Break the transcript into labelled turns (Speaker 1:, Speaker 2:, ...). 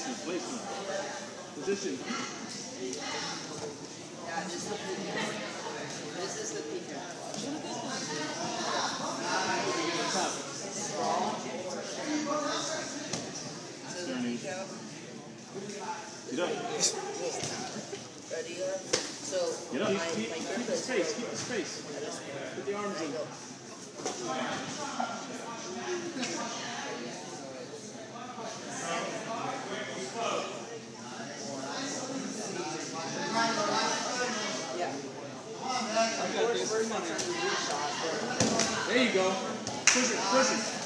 Speaker 1: Placement. Position.
Speaker 2: Yeah, this is the peak. This is the peak.
Speaker 1: Top.
Speaker 2: So the peak out.
Speaker 1: Get up.
Speaker 2: Ready up. So
Speaker 1: Get up.
Speaker 2: my
Speaker 1: Keep
Speaker 2: grip
Speaker 1: the
Speaker 2: is
Speaker 1: space. Keep the space. Put the arms in.
Speaker 2: Yeah.
Speaker 1: There you go. Push it. Push it.